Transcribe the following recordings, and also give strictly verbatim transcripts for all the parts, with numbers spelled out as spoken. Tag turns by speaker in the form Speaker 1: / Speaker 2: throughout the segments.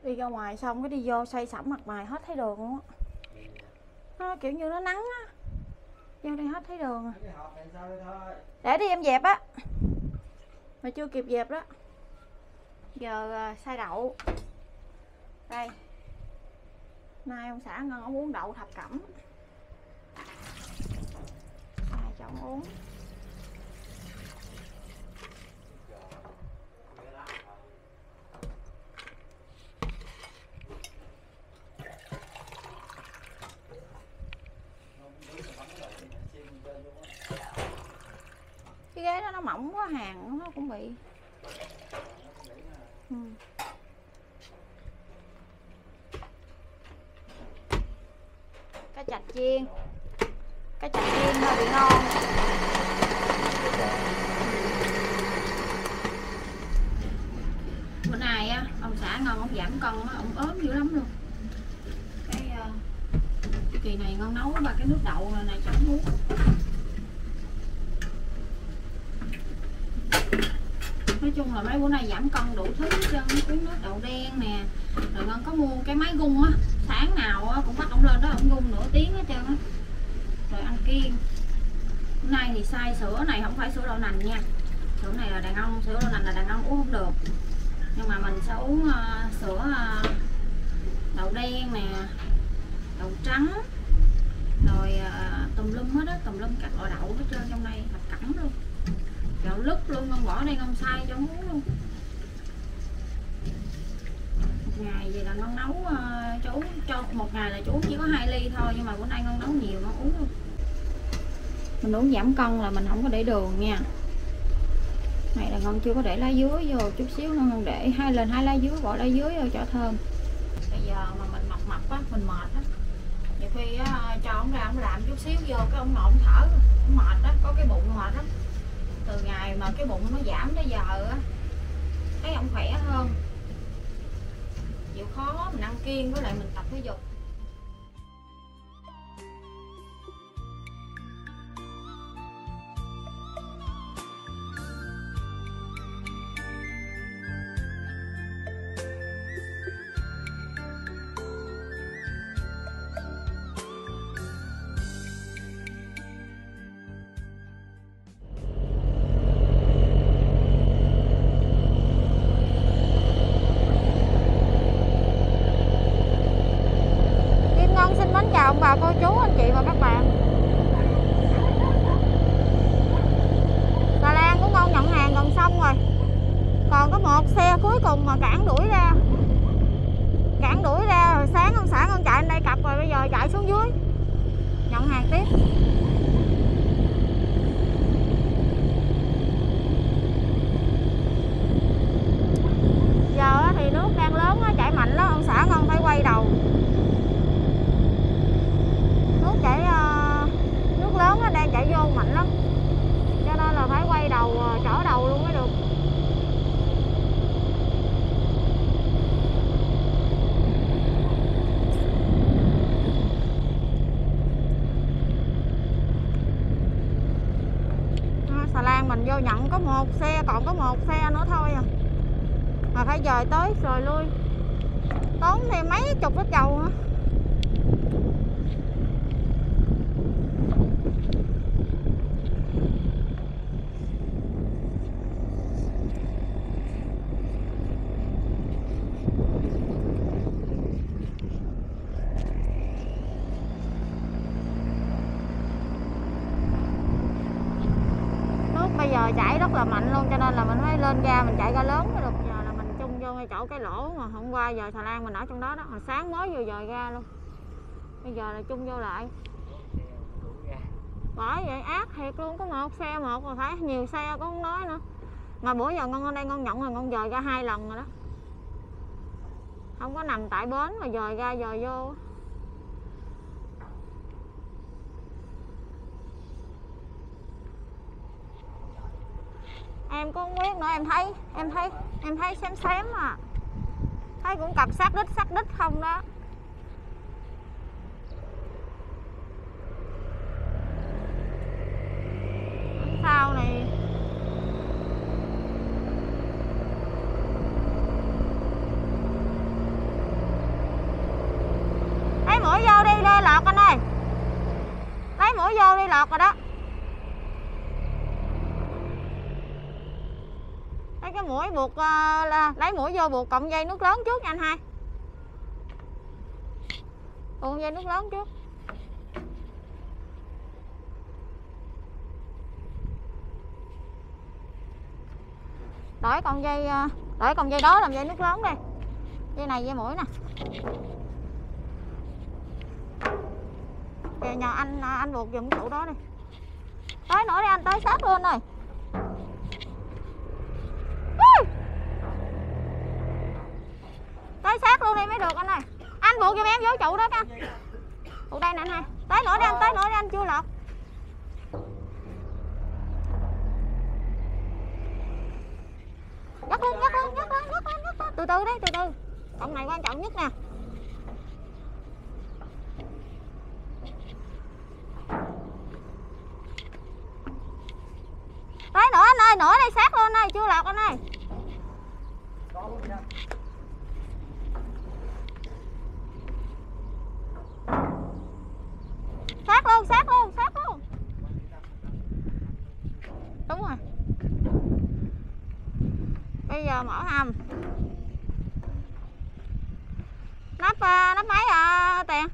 Speaker 1: Đi ra ngoài xong cái đi vô say sẩm mặt mày hết thấy đường luôn á. Nó kiểu như nó nắng á. Vô đây hết thấy đường à. Để đi em dẹp á. Mà chưa kịp dẹp đó. Giờ uh, xay đậu. Đây. Nay ông xã Ngân ông uống đậu thập cẩm. Ai cho ông uống. Cái ghế đó nó mỏng quá, hàng nó cũng bị. Ừ. Cá chạch chiên. Cá chạch chiên hơi bị ngon. Bữa nay á, ông xã Ngân ông giảm cân á, ông ốm dữ lắm luôn. Cái, uh, cái kỳ này Ngân nấu ba cái nước đậu này, này cho ông uống. Nói chung là mấy bữa nay giảm cân đủ thứ hết trơn, cái nước đậu đen nè. Rồi Ngân có mua cái máy gung á, sáng nào á, cũng bắt ông lên đó ông gung nửa tiếng hết trơn á. Rồi ăn kiêng. Hôm nay thì xay sữa này không phải sữa đậu nành nha. Sữa này là đàn ông, sữa đậu nành là đàn ông uống không được. Nhưng mà mình sẽ uống uh, sữa uh, đậu đen nè, đậu trắng. Rồi uh, tùm lum hết á, tùm lum các loại đậu hết trơn trong đây, thập cẩm luôn. Gạo lứt luôn, Ngân bỏ đây Ngân xay cho uống luôn. Một ngày vậy là Ngân nấu uh, cho uống, cho một ngày là chú uống chỉ có hai ly thôi, nhưng mà bữa nay Ngân nấu nhiều Ngân uống luôn. Mình uống giảm cân là mình không có để đường nha. Này là Ngân chưa có để lá dứa vô, chút xíu nữa Ngân để hai lên hai lá dứa, bỏ lá dứa vô cho thơm. Bây giờ mà mình mập mập á, mình mệt á. Nhiều khi á, cho ông ra ông làm chút xíu vô cái ông ngồi ông thở, ông mệt á, có cái bụng mệt á. Từ ngày mà cái bụng nó giảm tới giờ á, thấy ông khỏe hơn, chịu khó mình ăn kiêng với lại mình tập thể dục. Chào ông bà cô chú anh chị và các bạn. Xà Lan của Ngon nhận hàng gần xong rồi. Còn có một xe cuối cùng mà cản đuổi ra. Cản đuổi ra rồi sáng ông xã con chạy lên đây cặp rồi bây giờ chạy xuống dưới nhận hàng tiếp. Giờ thì nước đang lớn chảy mạnh đó, ông xã Ngân phải quay đầu. Chảy uh, nước lớn nó đang chảy vô mạnh lắm, cho nên là phải quay đầu uh, trở đầu luôn mới được. À, xà lan mình vô nhận có một xe, còn có một xe nữa thôi à, mà phải dời tới rồi lui, tốn thêm mấy chục lít dầu nữa. Bây giờ chảy rất là mạnh luôn, cho nên là mình phải lên ga mình chạy ga lớn mới được. Giờ là mình chung vô ngay chỗ cái lỗ mà hôm qua giờ xà lan mình ở trong đó đó, hồi sáng mới vừa dời ga luôn. Bây giờ là chung vô lại. Bởi vậy ác thiệt luôn, có một xe một mà phải nhiều xe cũng không nói nữa. Mà bữa giờ Ngon ở đây Ngon nhận rồi Ngon dời ga hai lần rồi đó. Không có nằm tại bến mà dời ga dời vô. Em cũng không biết nữa, em thấy em thấy em thấy xém xém à, thấy cũng cặp sát đít sát đít không đó. Sau này
Speaker 2: Lấy mũi vô đi, lê lọt anh ơi. Lấy mũi vô đi, lọt rồi đó. Lấy cái mũi buộc uh, là, lấy mũi vô buộc cọng dây nước lớn trước nha anh hai. Buộc dây nước lớn trước. Đổi con dây đổi con dây đó làm dây nước lớn đi. Dây này dây mũi nè. Kìa nhờ anh anh buộc giùm trụ đó đi. Tới nữa đi anh, tới sát luôn rồi. Tới sát luôn đi mới được anh ơi. Anh buộc giùm em vô trụ đó con. Buộc đây nè anh hai. Tới nữa đi anh, tới nữa đi anh, chưa lọt. Nhấc lên, nhấc lên, nhấc lên, nhấc lên, nhấc lên. Từ từ đi, từ từ. Cọng này quan trọng nhất nè. Tới nữa anh ơi, nữa đây, sát luôn ơi, chưa lọt anh ơi. Sát luôn, sát luôn, sát luôn. Đúng rồi. Bây giờ mở hầm. Nắp nắp mấy à Tiền?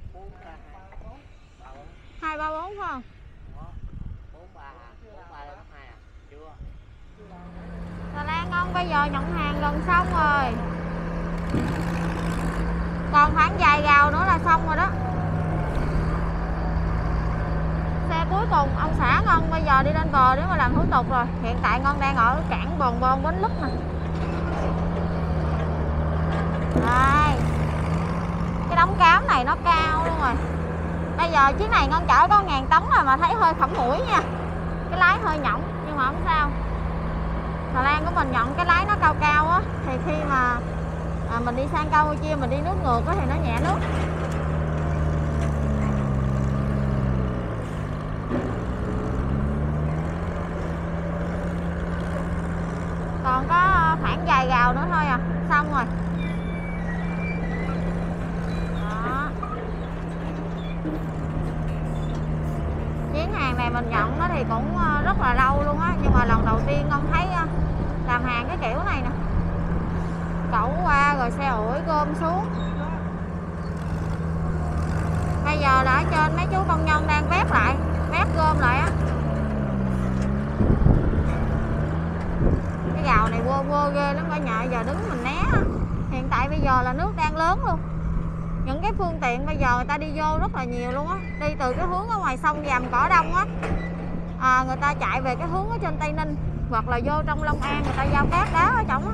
Speaker 2: hai ba bốn phải không? Xà lan ngon, bây giờ nhận hàng gần xong rồi. Còn khoảng vài gào nữa là xong rồi đó. Xe cuối cùng ông xã Ngân bây giờ đi lên bờ để mà làm thủ tục rồi. Hiện tại Ngân đang ở cảng Bòn Bon Bến Lức nè. Đây. Cái đống cám này nó cao luôn rồi. Bây giờ chiếc này Ngân chở có ngàn tấn rồi mà thấy hơi khẩm mũi nha. Cái lái hơi nhõng nhưng mà không sao. Xà lan của mình nhận cái lái nó cao cao á, thì khi mà à, mình đi sang Campuchia mình đi nước ngược á thì nó nhẹ nước. Còn có khoảng vài gào nữa thôi à, xong rồi. Đó. Chuyến hàng này mình nhận nó thì cũng rất là lâu luôn á, nhưng mà lần đầu tiên Ngân thấy làm hàng cái kiểu này nè. Cẩu qua rồi xe ủi gom xuống. Bây giờ là ở trên mấy chú công nhân đang vét lại, vét gom lại á. Cái gào này quơ quơ ghê lắm cả nhà, giờ đứng mình né. Hiện tại bây giờ là nước đang lớn luôn. Những cái phương tiện bây giờ người ta đi vô rất là nhiều luôn á. Đi từ cái hướng ở ngoài sông Vàm Cỏ Đông á, à, người ta chạy về cái hướng ở trên Tây Ninh, hoặc là vô trong Long An người ta giao cát đá ở trong á.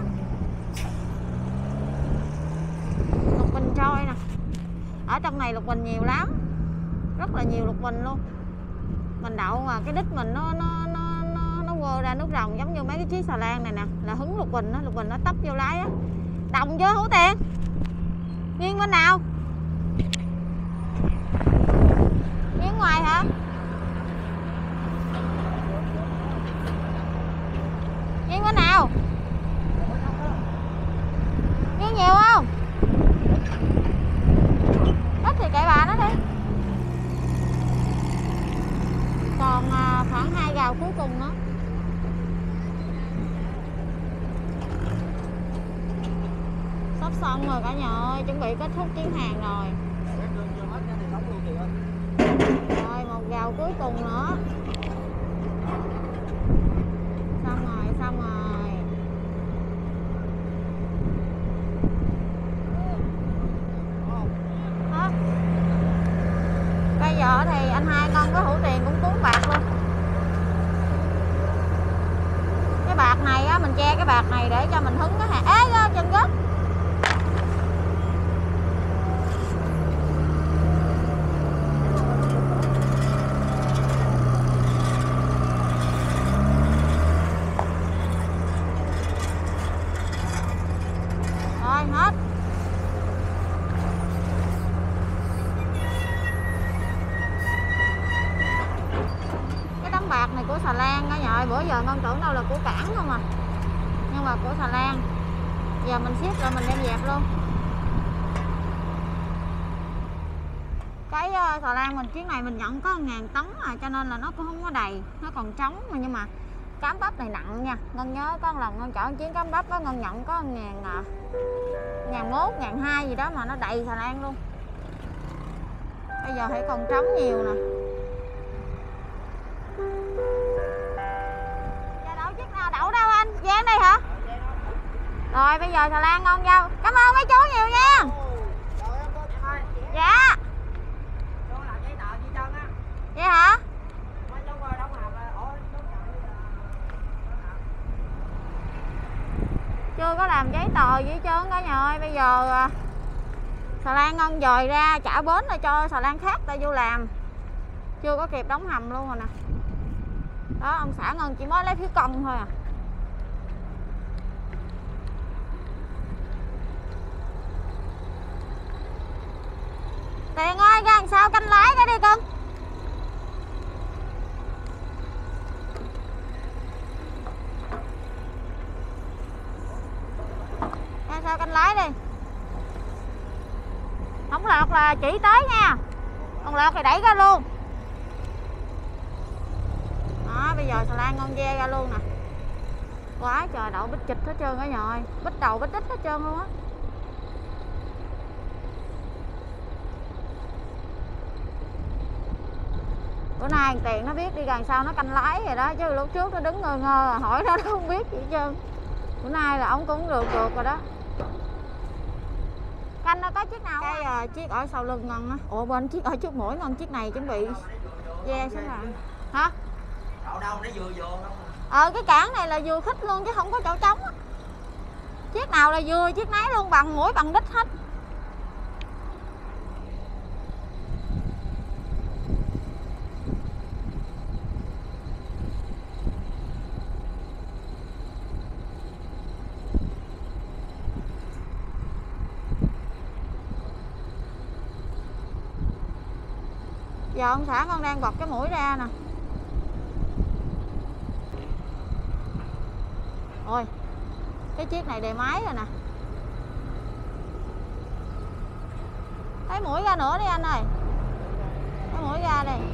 Speaker 2: Lục bình trôi nè. Ở trong này lục bình nhiều lắm, rất là nhiều lục bình luôn. Mình đậu mà cái đít mình nó nó nó nó, nó quơ ra nước rồng giống như mấy cái chiếc xà lan này nè, là hứng lục bình á, lục bình nó tấp vô lái á. Đồng chưa Hữu Tiền? Nghiêng bên nào? Nghiêng ngoài hả? Nghiêng bên nào? Nghiêng nhiều không? Ít thì kệ bà nó đi. Còn à, khoảng hai gào cuối cùng nữa. Sắp xong rồi cả nhà ơi, chuẩn bị kết thúc chuyến hàng rồi. Rồi một gào cuối cùng nữa. Xong rồi, xong rồi. Đó. Bây giờ thì anh hai Ngân với Hữu Tiền cũng cuốn bạc luôn. Cái bạc này á, mình che cái bạc này để cho mình hứng cái hàng. Ê, chân gớt. Rồi hết. Cái tấm bạc này của xà lan cả nhà ơi, bữa giờ Ngân tưởng đâu là của cảng không à, nhưng mà của xà lan. Giờ mình ship rồi mình đem dẹp luôn. Cái uh, xà lan mình chuyến này mình nhận có một ngàn tấn à, cho nên là nó cũng không có đầy, nó còn trống mà. Nhưng mà cám bắp này nặng nha. Ngân nhớ có một lần Ngân chở chuyến cám bắp đó, Ngân nhận có ngàn à, ngàn mốt, ngàn hai gì đó mà nó đầy xà lan luôn. Bây giờ thì còn trống nhiều nè. Giờ đậu chiếc nào đậu đâu anh? Gian đây hả? Rồi bây giờ xà lan ngon nhau. Cảm ơn mấy chú nhiều nha. Dạ. Vậy hả? Chưa có làm giấy tờ gì hết trơn cả nhà ơi. Bây giờ xà lan Ngân dời ra trả bến rồi cho xà lan khác ta vô làm. Chưa có kịp đóng hầm luôn rồi nè. Đó, ông xã Ngân chỉ mới lấy phiếu công thôi à. Tiền ơi, ra làm sao canh lái cái đi cưng. Ra sao canh lái đi. Không lọt là chỉ tới nha. Còn lọt thì đẩy ra luôn. Đó, bây giờ xà lan Ngân ve ra luôn nè. Quá trời đậu bít chịch hết trơn cả nhà ơi. Bít đầu bít đít hết trơn luôn á. Bữa nay Tiền nó biết đi gần sau nó canh lái rồi đó. Chứ lúc trước nó đứng ngơ ngơ hỏi nó, nó không biết gì hết trơn. Bữa nay là ổng cũng được được rồi đó. Canh nó có chiếc nào cái uh, chiếc ở sau lưng Ngân á. Ủa bên chiếc ở trước mũi Ngân chiếc này chuẩn bị ve xuống rồi. Hả?
Speaker 3: Đậu đâu nó vừa vừa không?
Speaker 2: Ờ cái cản này là vừa khích luôn chứ không có chỗ trống á. Chiếc nào là vừa chiếc nấy luôn, bằng mũi bằng đít hết. Giờ ông xã con đang bật cái mũi ra nè. Ôi, cái chiếc này đề máy rồi nè. Lấy mũi ra nữa đi anh ơi. Lấy mũi ra đi.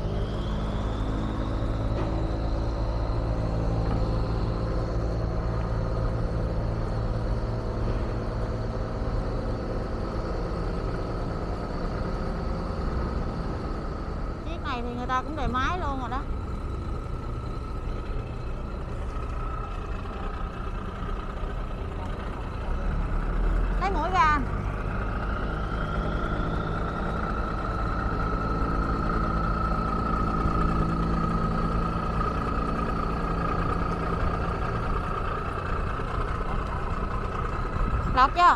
Speaker 2: Chiếc này thì người ta cũng đề máy luôn rồi đó. Lấy mũi ra. Lọt chưa?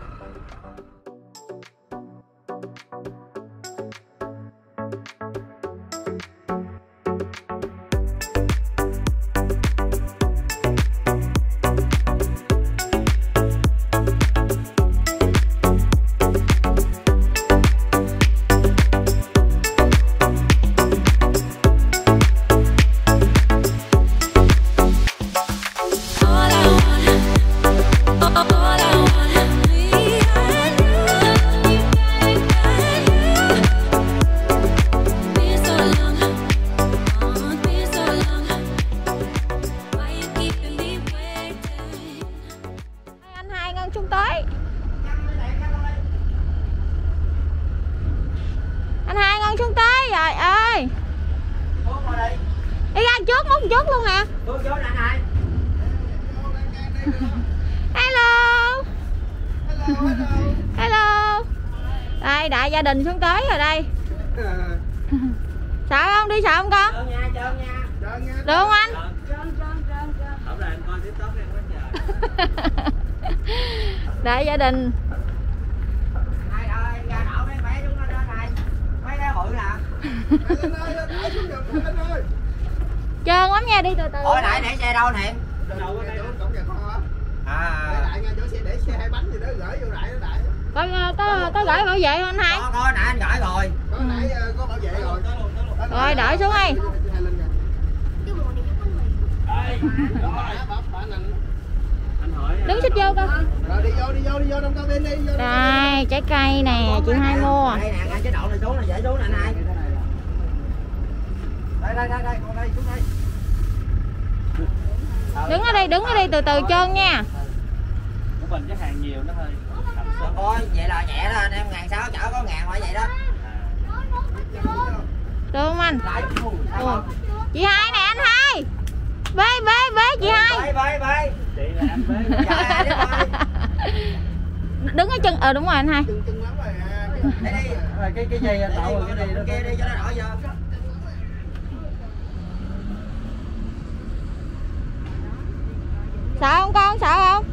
Speaker 2: Trước múc trước luôn nè. Hello. Hello. Hello. Đây đại gia đình xuống tới rồi đây. Sợ không? Đi sợ không con? Được nha, trơn nha. Được không anh? Đại gia đình. Trơn lắm nha, đi từ từ.
Speaker 3: Ôi nãy để xe đâu anh Hiền?
Speaker 4: À. Để xe hai bánh gì đó gửi vô đại đó đại.
Speaker 2: Có có có gửi bảo vệ không anh hai?
Speaker 3: Có có nãy anh gửi rồi.
Speaker 4: Có nãy có bảo vệ rồi.
Speaker 2: Rồi đợi xuống đi. Đứng xích vô coi.
Speaker 4: Rồi đi vô đi vô đi vô trong cabin đi.
Speaker 2: Đây. đây trái cây nè, chị Hai mua.
Speaker 3: Đây nè, cái chế độ này xuống là dễ xuống nè anh hai. Đây đây đây đây, con đây xuống đây.
Speaker 2: Đứng ở đây, đứng ở đây từ từ trơn nha.
Speaker 5: Của mình cái hàng nhiều nó hơi
Speaker 3: Ôi, vậy là nhẹ đó anh em, ngàn sáu chở có ngàn phải vậy đó.
Speaker 2: Được không anh? Ừ. Chị Hai nè anh Hai. Bê bê bê chị Hai.
Speaker 3: Bê bê bê.
Speaker 5: chị là anh bế.
Speaker 3: Trời ơi,
Speaker 2: Đứng ở chân, ờ đúng rồi anh Hai.
Speaker 4: Chừng chừng lắm rồi à.
Speaker 3: đây đi.
Speaker 5: Rồi cái cái dây anh
Speaker 3: Đây
Speaker 5: đậu
Speaker 3: đi,
Speaker 5: rồi cái đi đó.
Speaker 3: kia đi cho nó đỡ vô.
Speaker 2: Sợ không con, sợ không?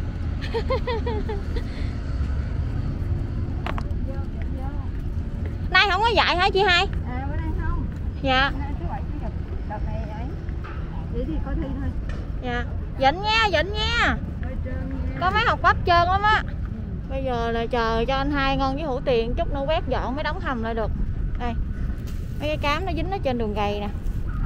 Speaker 2: Nay không có dạy hả chị Hai?
Speaker 1: À, bữa nay không.
Speaker 2: Dạ.
Speaker 1: Thứ bảy chủ nhật đợt này ấy. Vậy thì có thi thôi.
Speaker 2: Dạ. Dịnh nha, dịnh nha. Có mấy học vấp trơn lắm á. Bây giờ là chờ cho anh Hai Ngân với Hữu Tiền chút nữa quét dọn mới đóng hầm lại được. Đây. Mấy cái cám nó dính ở trên đường gầy nè.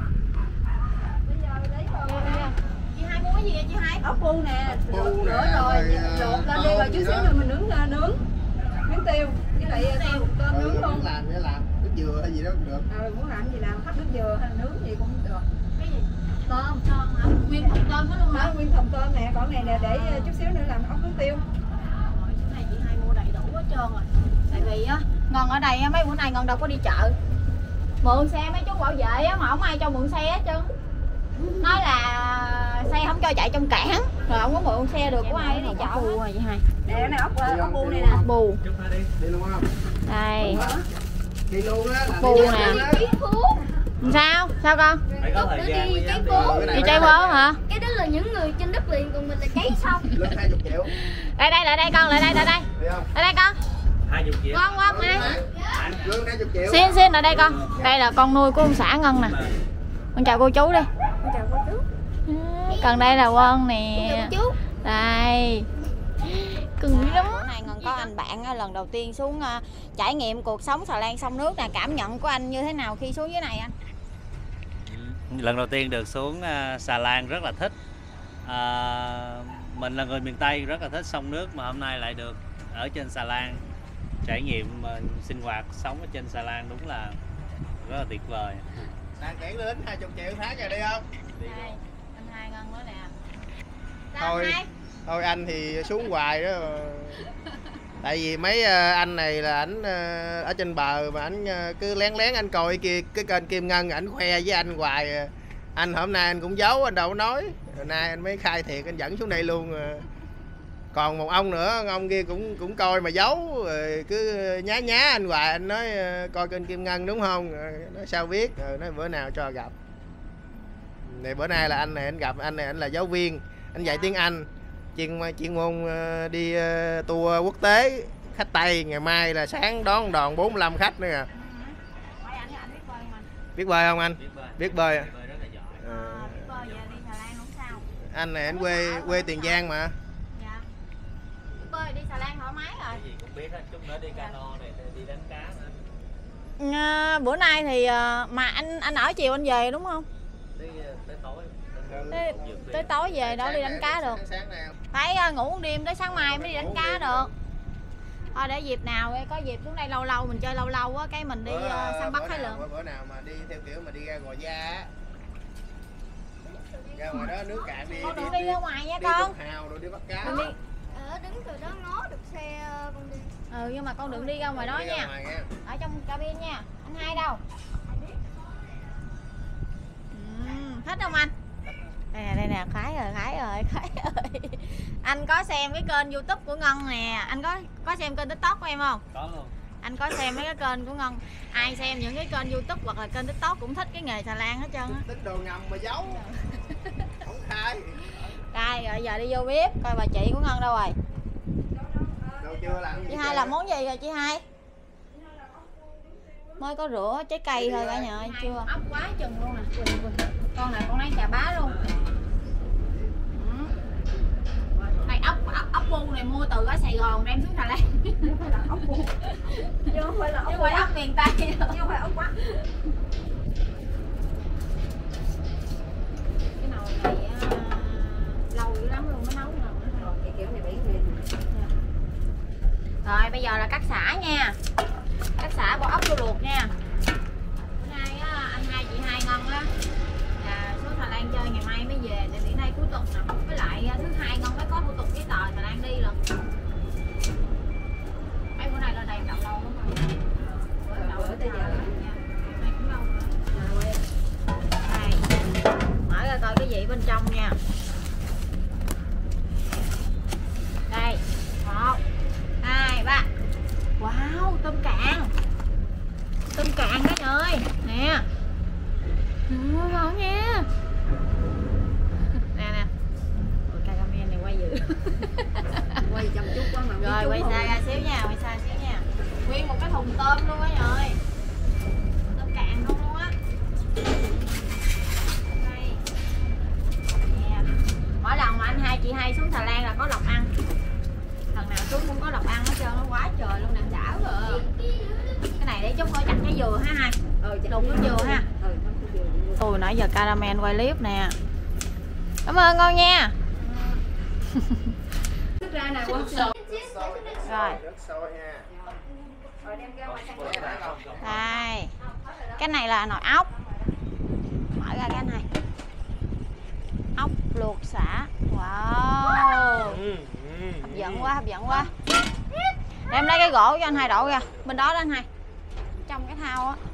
Speaker 2: Chị Hai muốn cái gì vậy chị Hai?
Speaker 1: Ốc bu nè,
Speaker 4: Bu
Speaker 1: lột
Speaker 4: nè,
Speaker 1: rửa rồi,
Speaker 4: rồi,
Speaker 1: lột lên
Speaker 4: tôm
Speaker 1: đi rồi chút
Speaker 4: gì
Speaker 1: xíu
Speaker 4: đó.
Speaker 1: nữa mình nướng ra nướng. Miếng tiêu, với lại tôm, tôm nướng luôn.
Speaker 4: Làm để làm nước dừa hay gì đó cũng được.
Speaker 1: Ờ, muốn làm gì làm, hấp nước dừa hay nướng gì cũng được.
Speaker 2: Cái gì? Tôm, tôm hả? Nguyên thùng tôm hết luôn hả?
Speaker 1: Đó, nguyên thùng tôm nè, còn này nè để chút xíu nữa làm ốc nướng tiêu.
Speaker 2: Chỗ này chị Hai mua đầy đủ hết trơn rồi. Tại vì á, Ngân ở đây á, mấy bữa nay Ngân đâu có đi chợ. Mượn xe mấy chú bảo vệ á mà không ai cho mượn xe hết trơn. Nói là xe không cho chạy trong cảng, rồi không có mượn xe được của ai đi chợ. Bù rồi chị Hai.
Speaker 1: Nè, cái này ốc, ốc bu này nè.
Speaker 2: Bù.
Speaker 5: Chút nữa đi.
Speaker 4: Đi luôn không?
Speaker 2: Đây.
Speaker 4: Đi luôn á. là
Speaker 2: Bu
Speaker 4: đi
Speaker 2: nè.
Speaker 4: luôn á.
Speaker 2: Sao? Sao con?
Speaker 5: Phải có thời gian mới dám đi.
Speaker 2: Đi chơi bố hả?
Speaker 6: Cái đó là những người trên đất liền, còn mình là cháy xong.
Speaker 4: Lên hai mươi triệu.
Speaker 2: Đây đây lại đây con, lại đây lại đây.
Speaker 4: Đi không?
Speaker 2: Lại đây con.
Speaker 5: hai mươi triệu.
Speaker 2: Ngon ngon đây.
Speaker 4: Lương hai mươi triệu.
Speaker 2: Xin xin lại đây con. Đây là con nuôi của ông xã Ngân nè. Con chào cô chú đi.
Speaker 6: Chào cô chú.
Speaker 2: Còn đây là Quân nè.
Speaker 6: Chào cô chú.
Speaker 2: Đây. Cưng dữ lắm. Bữa nay Ngân có anh bạn á, lần đầu tiên xuống uh, trải nghiệm cuộc sống xà lan sông nước nè, cảm nhận của anh như thế nào khi xuống dưới này anh?
Speaker 5: Lần đầu tiên được xuống uh, xà lan rất là thích. À, mình là người miền Tây rất là thích sông nước, mà hôm nay lại được ở trên xà lan trải nghiệm uh, sinh hoạt sống ở trên xà lan, đúng là rất là tuyệt vời.
Speaker 4: Đang tiễn lên hai mươi triệu tháng rồi đi không?
Speaker 2: Đây, anh Hai Ngân nữa nè.
Speaker 4: Thôi. Thôi anh thì xuống hoài đó. Tại vì mấy anh này là ảnh ở trên bờ mà ảnh cứ lén lén anh coi kia cái kênh Kim Ngân, ảnh khoe với anh hoài. Anh hôm nay anh cũng giấu, anh đâu có nói. Hôm nay anh mới khai thiệt, anh dẫn xuống đây luôn. Còn một ông nữa, ông kia cũng cũng coi mà giấu, rồi cứ nhá nhá anh hoài, anh nói coi kênh Kim Ngân đúng không? Nói sao biết, rồi nói bữa nào cho gặp. Này bữa nay là anh này anh gặp, anh này anh là giáo viên, anh dạy tiếng Anh, chuyên chuyên môn đi tour quốc tế khách Tây. Ngày mai là sáng đón đoàn bốn mươi lăm khách nữa kìa. Biết bơi không anh? Biết bơi. À. Anh này anh quê quê Tiền Giang mà.
Speaker 2: Dạ. Bơi đi xà lan thoải mái rồi.
Speaker 5: Cái gì cũng biết hết, chút nữa đi cano này, đi đánh cá nữa.
Speaker 2: À, bữa nay thì mà anh anh ở chiều anh về đúng không?
Speaker 5: Tới, tới tối.
Speaker 2: Tới, tới tối về đó đi đánh cá được. Phải ngủ một đêm tới sáng mai mới đi đánh cá được. Thôi để dịp nào có dịp xuống đây lâu lâu mình chơi lâu lâu á, cái mình đi
Speaker 4: bữa,
Speaker 2: săn bắt Thái
Speaker 4: lượng.
Speaker 2: Lượng.
Speaker 4: Bữa nào mà đi theo kiểu mà đi ra Gò Gia á. Ra ngoài đó nước cạn đi.
Speaker 2: Con
Speaker 4: đi,
Speaker 2: đừng đi,
Speaker 4: đi
Speaker 2: ra ngoài nha
Speaker 4: đi
Speaker 2: con.
Speaker 4: Hào rồi đi bắt cá.
Speaker 2: Đừng đi.
Speaker 6: Ở đứng từ đó ngó được xe con đi.
Speaker 2: Ừ nhưng mà con đừng đi ra ngoài đó
Speaker 4: đi
Speaker 2: nha.
Speaker 4: Ra ngoài nha.
Speaker 2: Ở trong cabin nha. Anh Hai đâu? Uhm, thích không anh? Đây nè, đây nè, Khái rồi, Khái rồi, Khái rồi. Anh có xem cái kênh YouTube của Ngân nè, anh có có xem kênh TikTok của em không?
Speaker 5: Có luôn.
Speaker 2: Anh có xem mấy cái kênh của Ngân. Ai xem những cái kênh YouTube hoặc là kênh TikTok cũng thích cái nghề xà lan hết trơn á.
Speaker 4: Tính đồ ngầm mà giấu. Không khai.
Speaker 2: Đây, rồi giờ đi vô bếp coi bà chị của Ngân đâu rồi.
Speaker 4: Đâu chưa làm.
Speaker 2: Chị Hai làm món gì rồi chị Hai? Mới có rửa trái cây thôi cả nhà ơi, chưa. Ốc quá chừng luôn nè. Con này con lấy chà bá luôn. Này ốc ốc, ốc bu này mua từ ở Sài Gòn đem xuống Đà Lạt.
Speaker 1: Không phải là ốc bu. Chứ không phải là ốc
Speaker 2: Chứ không phải ốc miền Tây đâu.
Speaker 1: Chứ không phải ốc quá.
Speaker 2: Cái nồi này lâu dữ lắm luôn mới nấu nè.
Speaker 1: Cái kiểu này bảy nghìn. Rồi bây giờ là cắt sả nha. Cắt sả bỏ ốc vô luộc nha. Bữa nay á, anh hai chị hai Ngân á là xuống Hà Lan chơi, ngày mai mới về. Tại vì nay cuối tuần nè, với lại thứ hai Ngân mới có thủ tục giấy tờ Hà Lan đi lần. Mấy bữa nay lên đây đậu lâu lắm rồi. Đậu bữa tới giờ nha. Nay cũng lâu rồi. Đây. Mở ra coi cái gì bên trong nha. Đây. Một, hai, ba. Wow, tôm cạn. Tôm cạn đó trời ơi. Nè. Ừ, ngon nha. Nè nè. Ôi, cameraman này quay dữ.
Speaker 2: Quay chăm chút quá mà.
Speaker 1: Rồi quay xa ra xíu nha, quay xa xíu nha. Nguyên một cái thùng tôm luôn á rồi. Tôm cạn không luôn á. Đây. Nè. Mỗi lần mà anh hai chị hai xuống Thái Lan là có lộc ăn. Lần nào xuống cũng có lộc ăn hết trơn, nó quá trời luôn nè, đã rồi. Cái này để chút nữa chặt cái dừa ha hai.
Speaker 2: Ừ,
Speaker 1: Đụng cái dừa ha.
Speaker 2: Ừ,
Speaker 1: Ôi nãy giờ caramel quay clip nè. Cảm ơn con nha.
Speaker 2: ra nè quá.
Speaker 1: Rồi.
Speaker 4: Rất sôi nha.
Speaker 2: Rồi đem ra ngoài sang.
Speaker 1: Đây. Cái này là nồi ốc. Mở ra cái này. Ốc luộc sả. Wow. Hấp dẫn quá, hấp dẫn quá. Để em lấy cái gỗ cho anh hai đổ ra. Bên đó đó anh hai. Trong cái thau á.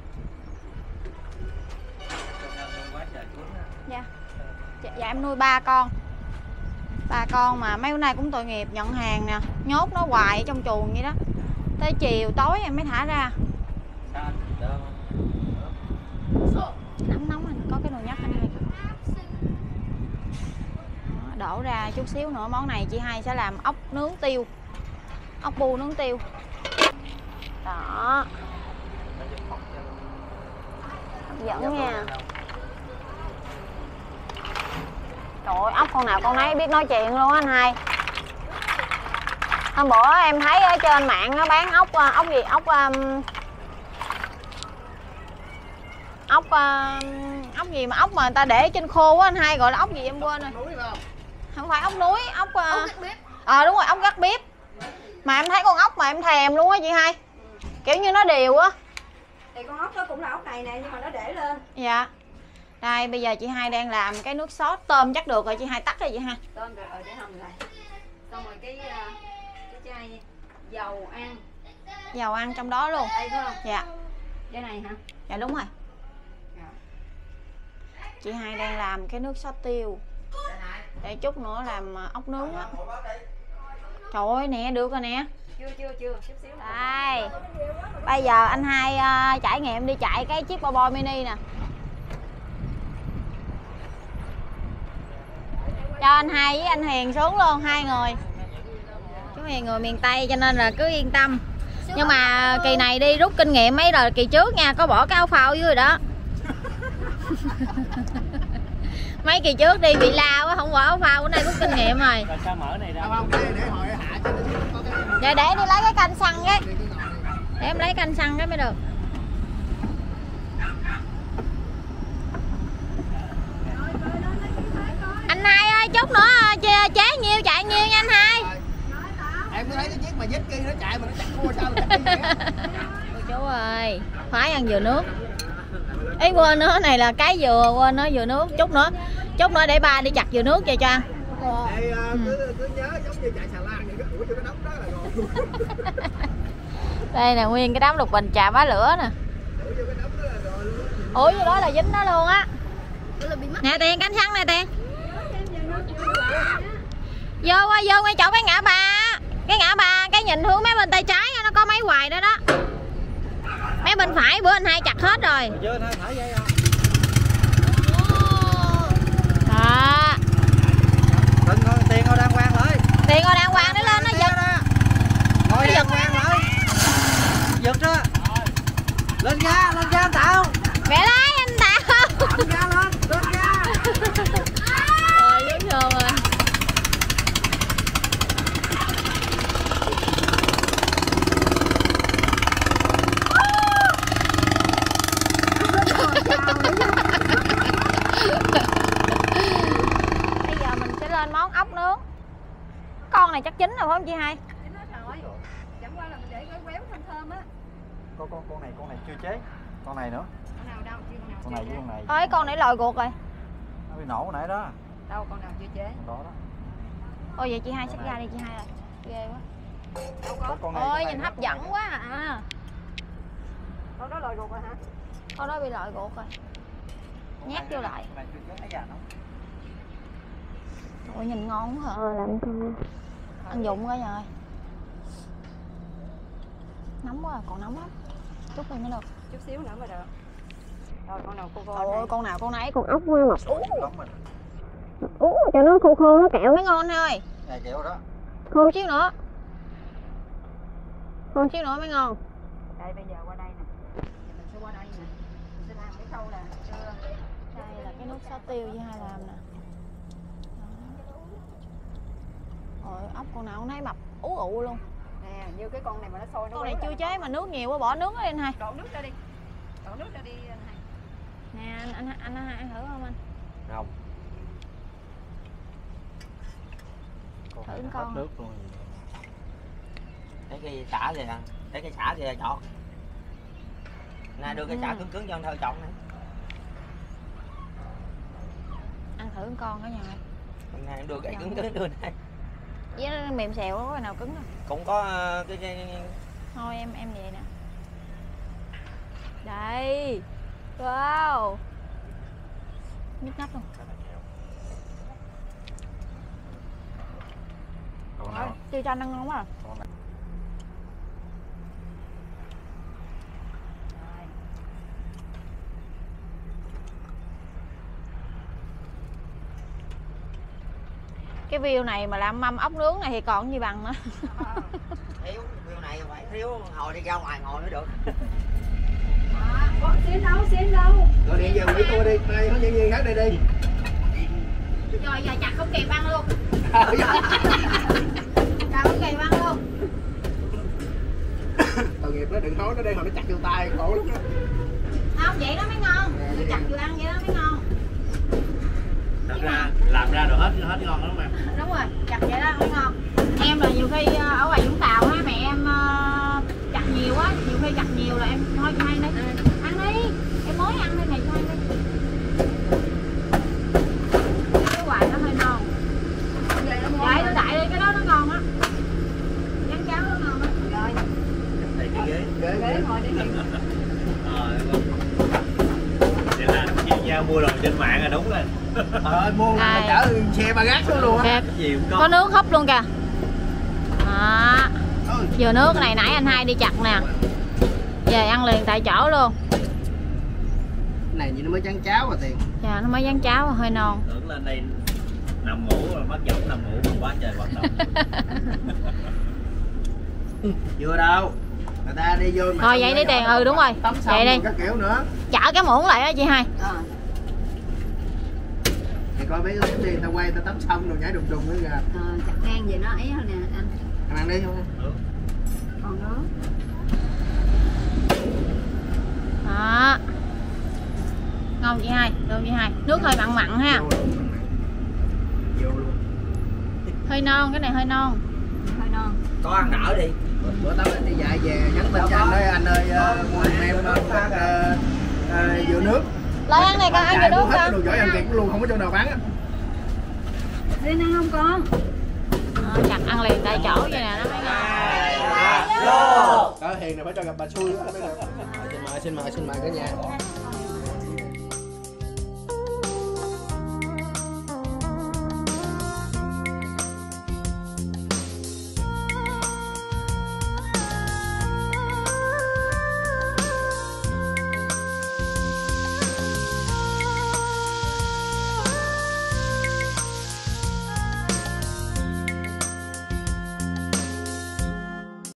Speaker 1: Dạ. Dạ em nuôi ba con. Ba con mà mấy bữa nay cũng tội nghiệp, nhận hàng nè, nhốt nó hoài ở trong chuồng vậy đó. Tới chiều tối em mới thả ra. Nóng nóng anh, có cái nồi nhắc anh hai. Đổ ra chút xíu nữa, món này chị hai sẽ làm ốc nướng tiêu. Ốc bu nướng tiêu. Đó. Hấp dẫn nha. Trời ơi, ốc con nào con nấy biết nói chuyện luôn á anh hai. Hôm bữa em thấy ở trên mạng nó bán ốc ốc gì ốc um, ốc uh, ốc gì mà ốc mà người ta để trên khô á anh hai, gọi là ốc gì em quên rồi. Không phải ốc núi, ốc ờ uh... à, đúng rồi, ốc gác bếp. Mà em thấy con ốc mà em thèm luôn á chị hai. Kiểu như nó đều á.
Speaker 2: Thì con ốc đó cũng là ốc này nè, nhưng mà nó để lên.
Speaker 1: Dạ. Đây bây giờ chị hai đang làm cái nước sốt tôm chắc được rồi, chị hai tắt rồi chị hai.
Speaker 2: Tôm rồi, ờ để hầm lại. Xong rồi cái cái chai dầu ăn.
Speaker 1: Dầu ăn trong đó luôn.
Speaker 2: Đây phải không?
Speaker 1: Dạ.
Speaker 2: Cái này hả?
Speaker 1: Dạ đúng rồi. Chị hai đang làm cái nước sốt tiêu. Để chút nữa làm ốc nướng á. Trời ơi nè, được rồi nè.
Speaker 2: Chưa chưa chưa, chút xíu.
Speaker 1: Đây. Bây giờ anh hai uh, trải nghiệm đi chạy cái chiếc bo bo mini nè. Cho anh hai với anh Hiền xuống luôn, hai người. Chú Hiền người miền Tây cho nên là cứ yên tâm. Nhưng mà kỳ này đi rút kinh nghiệm mấy rồi kỳ trước nha, có bỏ cái áo phao dưới rồi đó. Mấy kỳ trước đi bị lao á, không bỏ áo phao, bữa nay rút kinh nghiệm rồi.
Speaker 5: Rồi sao mở này ra?
Speaker 1: Để để đi lấy cái canh xăng cái. Để em lấy canh xăng cái mới được. Anh hai ơi, chút nữa chế nhiêu chạy nhiêu nha anh hai.
Speaker 4: Em có thấy cái chiếc mà dít kia nó chạy mà nó chặt cua sao mà chặt
Speaker 1: Ôi chú ơi, khoái ăn dừa nước. Ý quên nữa, này là cái dừa, quên nó dừa nước. Chút nữa, chút nữa để ba đi chặt dừa nước cho cho ăn.
Speaker 4: Ê, uh, cứ, cứ nhớ giống như chạy xà lan vậy, cái ủa cho cái đống đó là rồi.
Speaker 1: Đây nè, nguyên cái đám lục bình trà bá lửa nè. Ủa vô đó là dính nó luôn á. Nè Tiền, cánh xăng nè Tiền. Vô qua vô ngay chỗ cái ngã ba. Cái ngã ba, cái nhìn hướng mấy bên tay trái nó có mấy hoài đó đó. Mấy bên phải bữa anh hai chặt hết rồi.
Speaker 5: Chưa thôi, thả dây rồi.
Speaker 1: Đó.
Speaker 5: Đừng thôi, Tiền ngồi đàng hoàng lại.
Speaker 1: Tiền ngồi đàng hoàng để lên nó giật.
Speaker 5: Ngồi đàng hoàng lại. Giật đó. Lên ga, lên ga anh Tạo.
Speaker 1: Mẹ lái anh Tạo.
Speaker 5: Lên ga lên, lên ga.
Speaker 1: Rồi đúng rồi. là mình để gói quéo thơm thơm á.
Speaker 7: Con con con này con này chưa chế. Con này nữa.
Speaker 1: Con nào đâu, chưa con nào
Speaker 7: Con
Speaker 1: chưa
Speaker 7: này với
Speaker 1: chế.
Speaker 7: con này.
Speaker 2: Ơi con này lòi ruột rồi.
Speaker 7: Nó bị nổ hồi nãy đó.
Speaker 1: Đâu con nào chưa chế.
Speaker 7: Con đó đó.
Speaker 2: Ôi vậy chị hai xách ra đi chị hai ơi. Ghê quá.
Speaker 1: Đâu có.
Speaker 7: Con này,
Speaker 2: Ôi
Speaker 7: con này
Speaker 2: nhìn
Speaker 7: nữa,
Speaker 2: hấp
Speaker 7: con
Speaker 2: dẫn
Speaker 7: này.
Speaker 2: quá à.
Speaker 1: Con đó lòi ruột rồi hả?
Speaker 2: Con đó bị lòi ruột rồi.
Speaker 7: Con
Speaker 2: Nhét
Speaker 7: này
Speaker 2: vô
Speaker 7: nữa,
Speaker 2: lại.
Speaker 7: con này chưa chế thấy già nó.
Speaker 2: Ôi nhìn ngon quá hả? Ờ làm con ăn dụng quá rồi. Nóng quá, còn nóng lắm. Chút nữa mới được.
Speaker 1: Chút xíu nữa mới được. Rồi con nào cô cô.
Speaker 2: Ôi con nào con nấy con ốc quá mà.
Speaker 7: Lắm mình.
Speaker 2: Uống cho nó khô khô nó kẹo mới ngon thôi.
Speaker 7: Này kẹo đó.
Speaker 2: Khô xíu nữa. Khô xíu nữa mới ngon.
Speaker 1: Đây bây giờ qua đây nè. Thì mình sẽ qua đây nè. Mình sẽ làm cái khâu là chưa.
Speaker 2: Đây là cái nước sốt tiêu với hai làm nè. Ôi ốc con nào cũng thấy mập ú ụ luôn.
Speaker 1: Nè, như cái con này mà nó sôi nó
Speaker 2: Con này
Speaker 1: quéo
Speaker 2: chưa
Speaker 1: lại.
Speaker 2: chế mà nước nhiều quá bỏ nước nó lên hai.
Speaker 1: Đổ nước ra đi. Đổ nước ra đi anh hai.
Speaker 2: Nè anh anh anh, anh ăn thử không anh?
Speaker 7: Không.
Speaker 2: Thử
Speaker 7: này nó
Speaker 2: con.
Speaker 7: hết nước luôn.
Speaker 3: Thấy cái xả kìa, thấy cái xả kìa chọn. Nè đưa cái xả
Speaker 2: Ừ.
Speaker 3: cứng cứng cho anh Thơ chọn nè.
Speaker 2: Ăn thử con cả nhà ơi.
Speaker 3: Hôm nay em đưa cái
Speaker 2: Dạ.
Speaker 3: cứng cứng đưa này.
Speaker 2: Với nó mềm xèo có cái nào cứng đâu.
Speaker 3: Cũng có ờ, cái, cái
Speaker 2: Thôi em em vậy nè. Đây. Wow. Nhức nách luôn.
Speaker 7: Con
Speaker 2: Ôi,
Speaker 7: nào?
Speaker 2: tiêu chanh ăn ngon quá à.
Speaker 7: Con này.
Speaker 2: Cái view này mà làm mâm ốc nướng này thì còn gì bằng nữa.
Speaker 3: thiếu view này phải thiếu ngồi đi ra ngoài ngồi nữa được.
Speaker 1: Ủa, xin đâu, xin đâu.
Speaker 4: Gọi điện về Mỹ tôi đi, nay hướng dẫn viên khác đây đi.
Speaker 2: Rồi giờ chặt không kịp ăn luôn. Chặt không kịp ăn luôn.
Speaker 4: Tội nghiệp nó đừng nói nó đây hồi nó chặt vô tay khổ lắm đó.
Speaker 2: Không vậy đó mới ngon. Vừa chặt vừa ăn vậy đó mới ngon.
Speaker 5: Thật ra làm ra rồi hết hết ngon lắm em.
Speaker 2: Đúng rồi, chặt vậy đó mới ngon. Em là nhiều khi ờ, ở ngoài Vũng Tàu á mẹ em ờ, chặt nhiều á, nhiều khi chặt nhiều là em thôi cho hai đi. Ăn đi. Em mới ăn đây này cho hai đi. Cái hoài nó hơi non. Vậy nó đại đi cái đó nó ngon á. Rán cháo nó ngon á.
Speaker 1: Rồi,
Speaker 5: Đây cái ghế.
Speaker 4: Ghế,
Speaker 1: ghế
Speaker 4: ghế.
Speaker 1: ngồi đi.
Speaker 5: Ờ, vậy là chị Giao mua đồ trên mạng là đúng rồi.
Speaker 4: Ờ, mua
Speaker 2: Đây.
Speaker 4: chở xe ba gác xuống luôn á.
Speaker 2: Kẹp.
Speaker 5: Cái gì cũng
Speaker 2: Có
Speaker 5: có.
Speaker 2: nước húp luôn kìa. Đó.
Speaker 4: Ừ.
Speaker 2: Vừa nước này nãy anh hai đi chặt nè. Về ăn liền tại chỗ luôn.
Speaker 4: Cái này gì nó mới chán cháo mà tiền.
Speaker 2: Dạ nó mới rán cháo hơi non.
Speaker 5: Tưởng lên đây nằm ngủ rồi bắt giọng nằm ngủ mà quá trời hoạt động.
Speaker 4: Chưa đâu. Người ta đi vô mà
Speaker 2: Thôi vậy đi tiền, ừ đúng rồi.
Speaker 4: tắm xong
Speaker 2: Vậy đi.
Speaker 4: rồi các kiểu nữa.
Speaker 2: Chở cái muỗng lại đó chị hai.
Speaker 1: Ờ.
Speaker 4: Thì coi mấy cái đi, ta quay ta tắm xong rồi nhảy đùng đùng nữa kìa.
Speaker 1: Ờ, chặt ngang vậy nó ấy hơn nè anh.
Speaker 4: Anh ăn đi không?
Speaker 5: Ừ.
Speaker 1: Còn nữa.
Speaker 2: Đó. Ngon chị hai, được chị hai. Nước hơi mặn mặn ha.
Speaker 4: Vô luôn. Vô luôn.
Speaker 2: Hơi non, cái này hơi non.
Speaker 1: Hơi non.
Speaker 3: Có ăn nở đi.
Speaker 4: Bữa tao đi dạy về nhắn tin cho anh ơi, anh ơi uh, mua giùm em uh, uh, uh, dừa nước.
Speaker 2: Lấy ăn này con ăn
Speaker 4: Chạy
Speaker 2: vô
Speaker 4: mua
Speaker 2: nước
Speaker 4: hết cái
Speaker 2: con.
Speaker 4: đồ giỏi ăn Việt luôn, không có chỗ nào bán á.
Speaker 1: Xin ăn không con?
Speaker 2: Ờ, chặt ăn liền tại chỗ vậy nè nó mới ngon.
Speaker 4: Đó, hiền này phải cho gặp bà xui mới được. Xin mời, xin mời, xin mời cả nhà.